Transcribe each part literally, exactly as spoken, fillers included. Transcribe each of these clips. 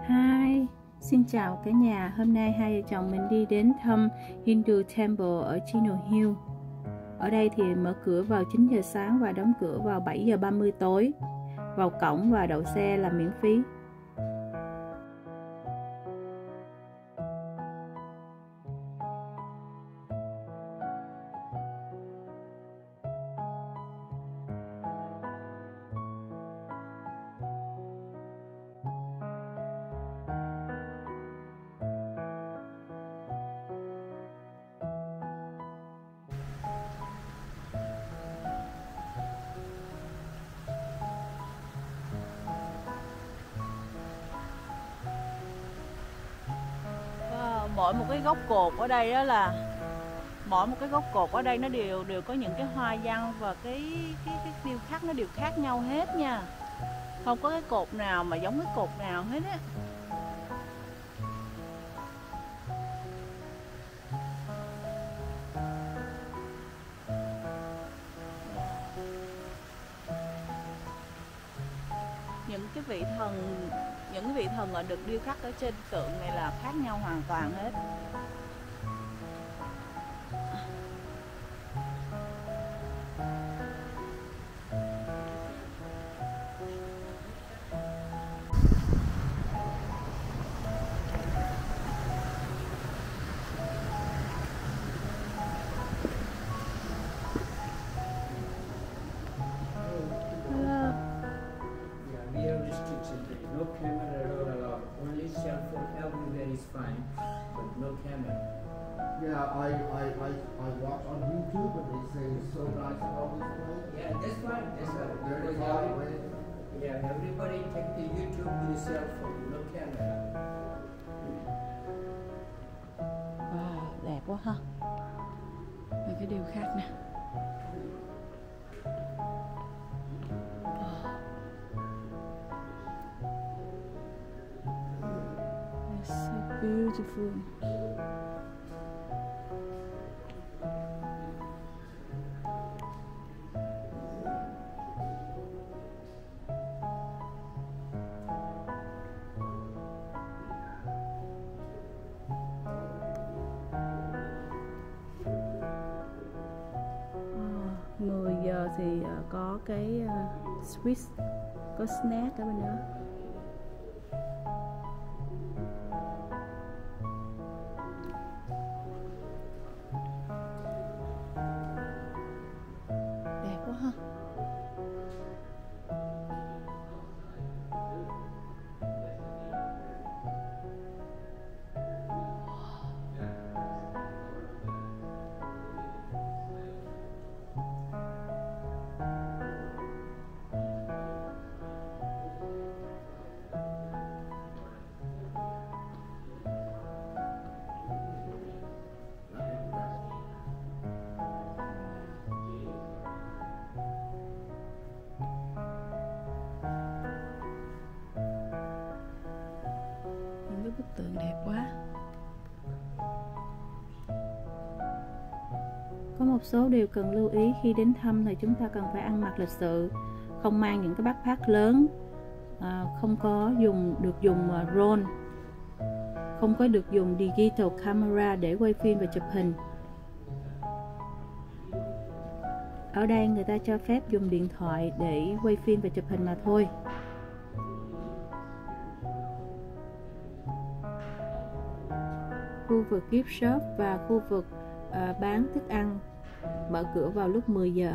Hi, xin chào cả nhà. Hôm nay hai vợ chồng mình đi đến thăm Hindu Temple ở Chino Hill. Ở đây thì mở cửa vào chín giờ sáng và đóng cửa vào bảy giờ ba mươi tối. Vào cổng và đậu xe là miễn phí. Mỗi một cái gốc cột ở đây đó là mỗi một cái gốc cột ở đây nó đều đều có những cái hoa văn và cái cái cái điêu khắc nó đều khác nhau hết nha, không có cái cột nào mà giống cái cột nào hết á. Những cái vị thần những cái vị thần ở được điêu khắc ở trên tượng này là khác nhau hoàn toàn hết. Fine, but no camera. Yeah, I, I, I, I watch on YouTube and they say it's so nice and all this place. Yeah, that's fine, that's fine. Very Because far every- away. Yeah, everybody take the YouTube with a cell phone, no camera. Wow, đẹp quá ha. Mấy cái điêu khắc nè. It's so beautiful. mười giờ thì có cái Swiss, có snack ở bên đó. Đẹp quá ha. Những cái bức tượng đẹp quá. Có một số điều cần lưu ý khi đến thăm thì chúng ta cần phải ăn mặc lịch sự, không mang những cái backpack lớn, à, không có dùng được dùng uh, drone, không có được dùng digital camera để quay phim và chụp hình. Ở đây người ta cho phép dùng điện thoại để quay phim và chụp hình mà thôi. Khu vực gift shop và khu vực uh, bán thức ăn mở cửa vào lúc mười giờ.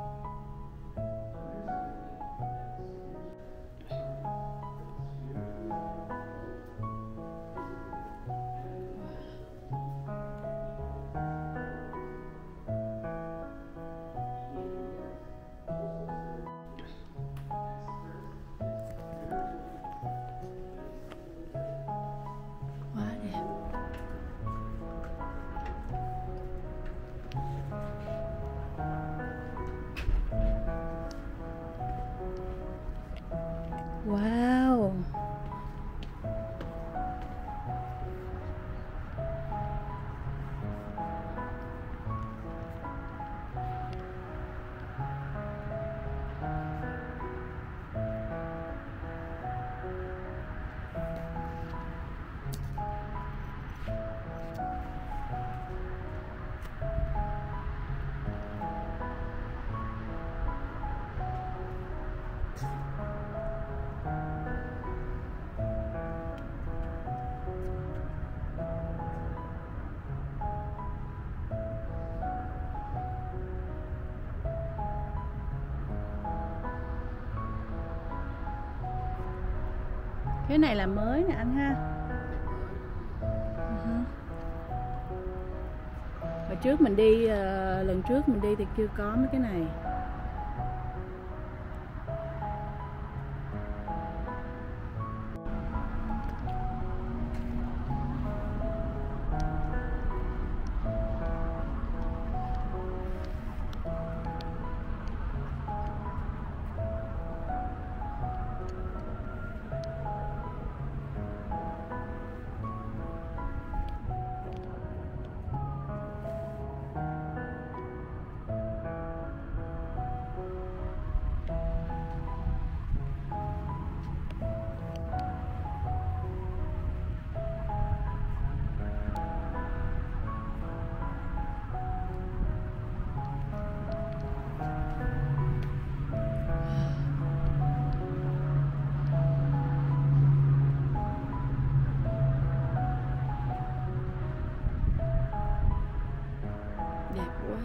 Quá đẹp. Wow. Cái này là mới nè anh ha. Uh-huh. Hồi trước mình đi, uh, lần trước mình đi thì chưa có mấy cái này. Đẹp quá.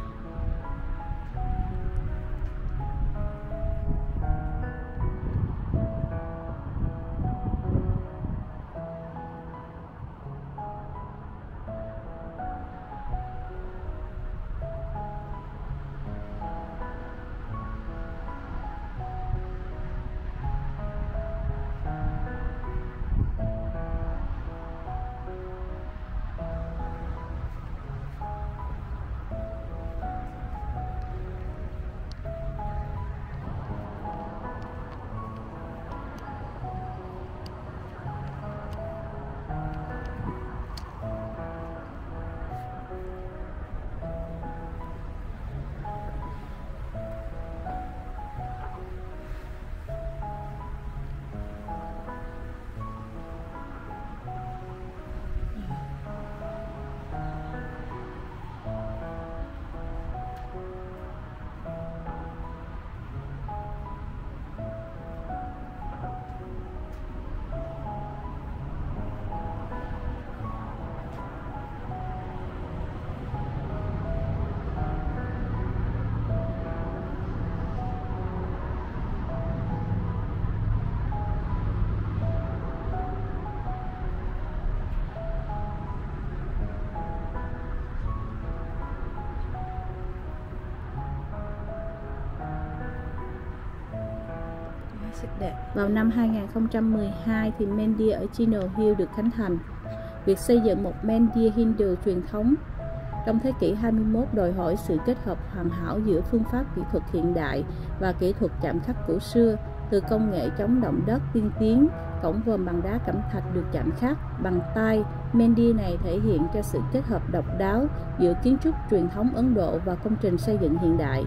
Vào năm hai nghìn không trăm mười hai thì Mandir ở Chino Hill được khánh thành. Việc xây dựng một Mandir Hindu truyền thống trong thế kỷ hai mươi mốt đòi hỏi sự kết hợp hoàn hảo giữa phương pháp kỹ thuật hiện đại và kỹ thuật chạm khắc cổ xưa. Từ công nghệ chống động đất tiên tiến, cổng vòm bằng đá cẩm thạch được chạm khắc bằng tay. Mandir này thể hiện cho sự kết hợp độc đáo giữa kiến trúc truyền thống Ấn Độ và công trình xây dựng hiện đại.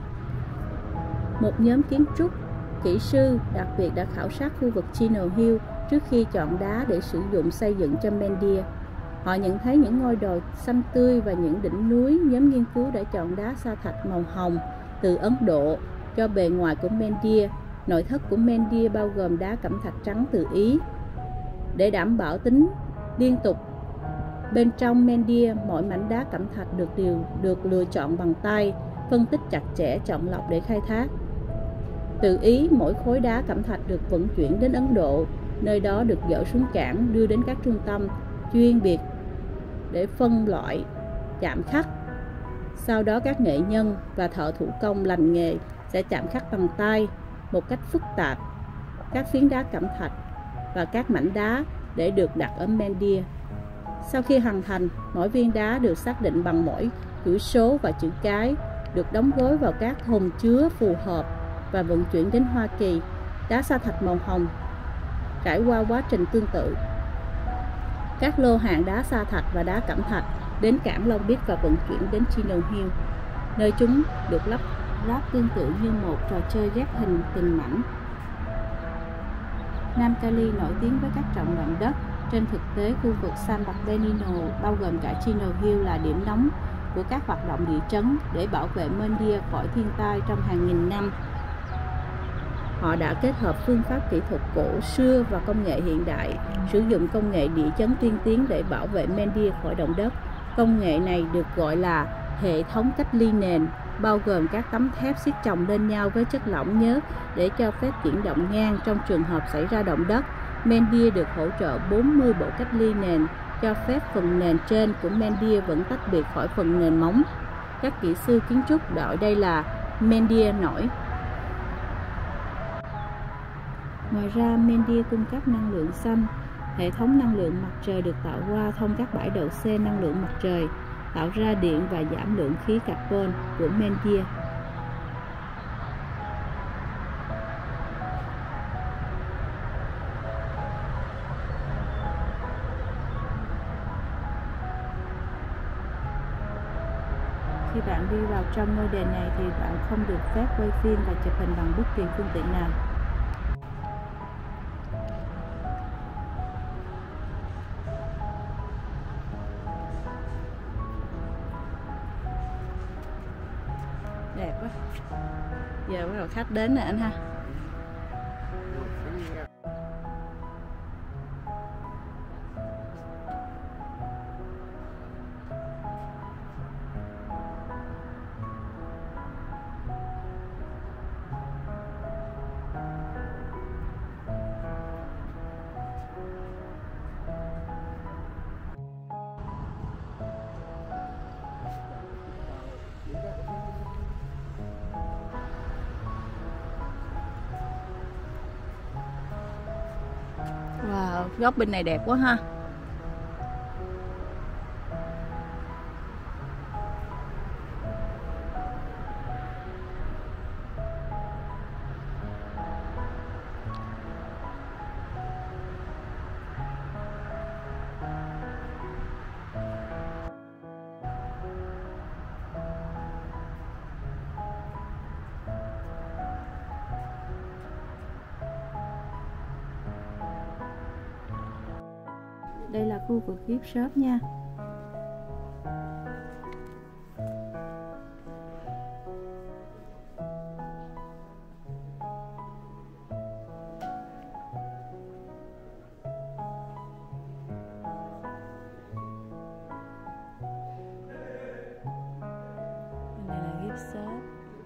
Một nhóm kiến trúc kỹ sư đặc biệt đã khảo sát khu vực Chino Hill trước khi chọn đá để sử dụng xây dựng cho Mandir. Họ nhận thấy những ngôi đồi xanh tươi và những đỉnh núi. Nhóm nghiên cứu đã chọn đá sa thạch màu hồng từ Ấn Độ cho bề ngoài của Mandir. Nội thất của Mandir bao gồm đá cẩm thạch trắng từ Ý. Để đảm bảo tính liên tục bên trong Mandir, mỗi mảnh đá cẩm thạch được điều được lựa chọn bằng tay, phân tích chặt chẽ, chọn lọc để khai thác. Từ Ý, mỗi khối đá cẩm thạch được vận chuyển đến Ấn Độ, nơi đó được dỡ xuống cảng đưa đến các trung tâm chuyên biệt để phân loại, chạm khắc. Sau đó các nghệ nhân và thợ thủ công lành nghề sẽ chạm khắc bằng tay một cách phức tạp các phiến đá cẩm thạch và các mảnh đá để được đặt ở Mandir. Sau khi hoàn thành, mỗi viên đá được xác định bằng mỗi chữ số và chữ cái, được đóng gói vào các thùng chứa phù hợp và vận chuyển đến Hoa Kỳ. Đá sa thạch màu hồng trải qua quá trình tương tự. Các lô hàng đá sa thạch và đá cẩm thạch đến cảng Long Beach và vận chuyển đến Chino Hill, nơi chúng được lắp ráp tương tự như một trò chơi ghép hình từng mảnh. Nam Cali nổi tiếng với các trận động đất. Trên thực tế, khu vực San Bernardino bao gồm cả Chino Hill là điểm nóng của các hoạt động địa chấn để bảo vệ Mandir khỏi thiên tai trong hàng nghìn năm. Họ đã kết hợp phương pháp kỹ thuật cổ xưa và công nghệ hiện đại, sử dụng công nghệ địa chấn tiên tiến để bảo vệ Mandir khỏi động đất. Công nghệ này được gọi là hệ thống cách ly nền, bao gồm các tấm thép siết chồng lên nhau với chất lỏng nhớt để cho phép chuyển động ngang trong trường hợp xảy ra động đất. Mendia được hỗ trợ bốn mươi bộ cách ly nền, cho phép phần nền trên của Mendia vẫn tách biệt khỏi phần nền móng. Các kỹ sư kiến trúc gọi đây là Mendia nổi. Ngoài ra, Mendia cung cấp năng lượng xanh. Hệ thống năng lượng mặt trời được tạo ra thông các bãi đậu xe năng lượng mặt trời, tạo ra điện và giảm lượng khí carbon của Mendia. Khi bạn đi vào trong ngôi đền này thì bạn không được phép quay phim và chụp hình bằng bất kỳ phương tiện nào. Đẹp quá. Giờ bắt đầu khách đến nè anh ha. Wow, góc bên này đẹp quá ha. Đây là khu vực gift shop nha. Bên này là gift shop.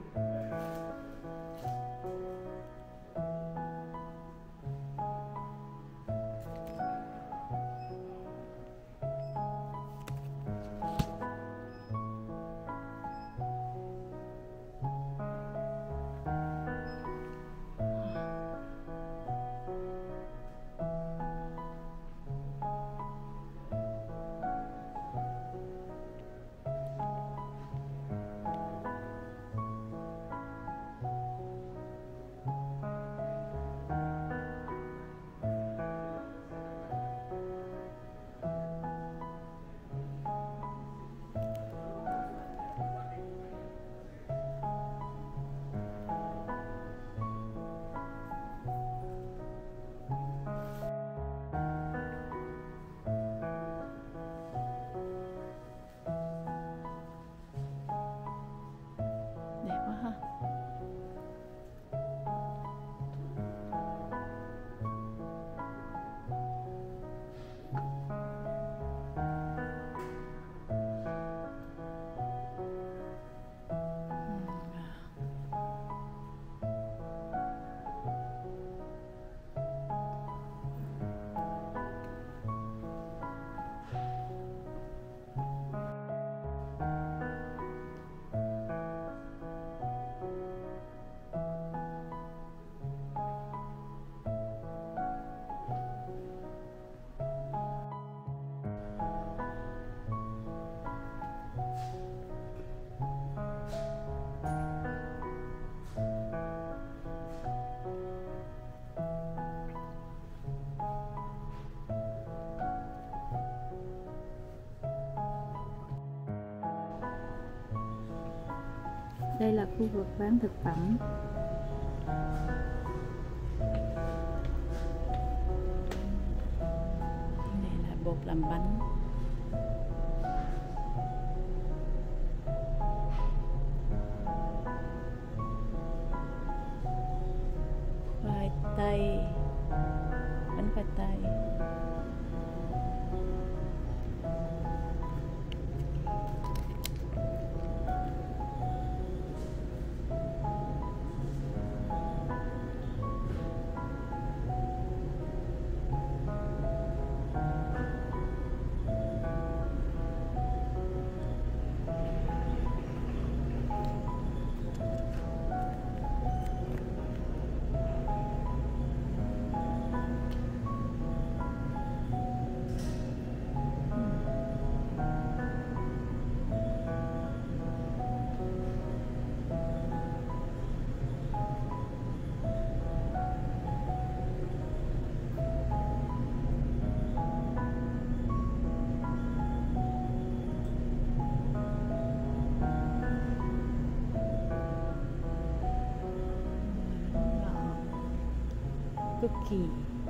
Đẹp quá ha. Đây là khu vực bán thực phẩm. Đây là bột làm bánh. Khoai tây, bánh khoai tây. cookie.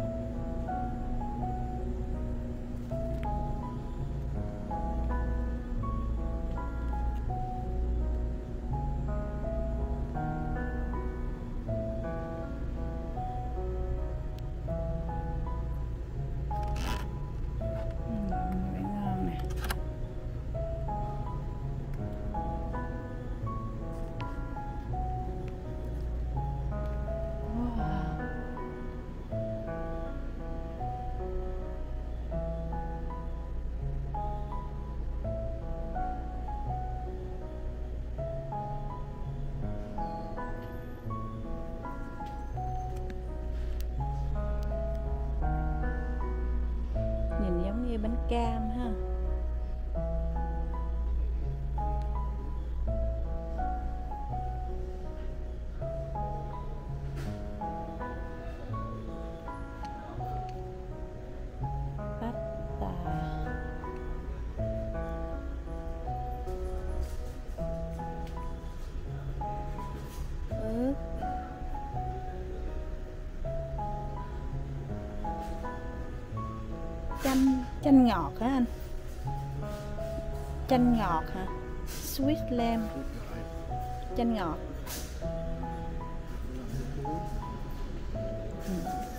Nhìn giống như bánh cam ha. Pasta. Ướt. Chanh, chanh ngọt hả anh? Chanh ngọt hả? Sweet lamb. Chanh ngọt. Ừ.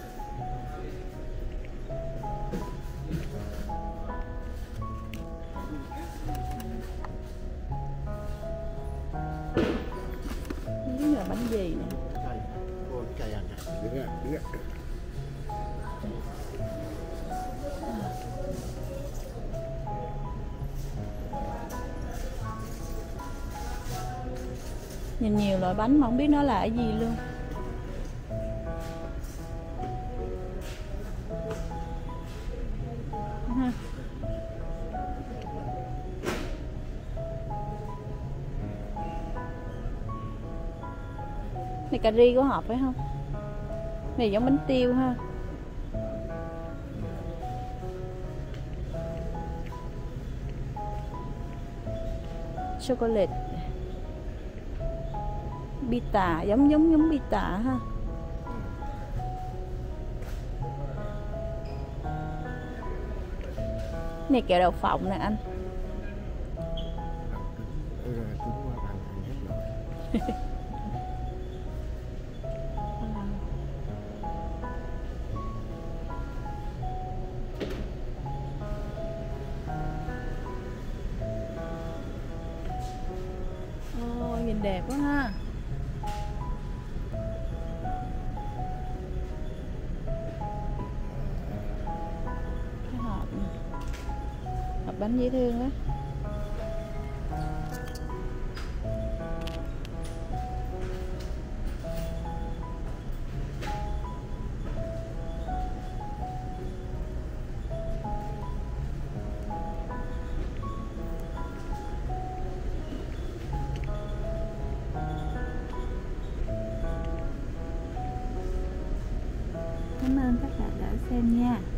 Không biết là bánh gì nè. Nhìn nhiều loại bánh mà không biết nó là cái gì luôn. Ha. Này cà ri có hợp phải không? Này giống bánh tiêu ha. Chocolate. Pita, giống giống giống pita ha. Này kẹo đậu phộng nè anh. Ồ, nhìn đẹp quá ha. Cái hộp hộp bánh dễ thương quá. Cảm ơn các bạn đã xem nha.